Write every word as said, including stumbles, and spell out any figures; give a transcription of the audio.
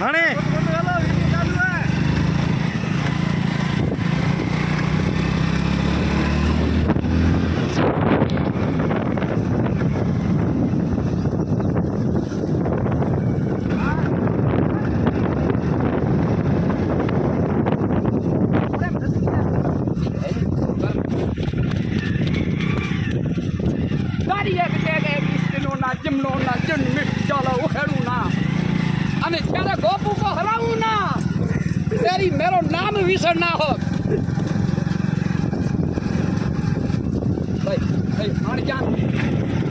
हाणे गोपू को हराऊं ना, तेरी मेरो नाम विसर ना हो। भाई भाई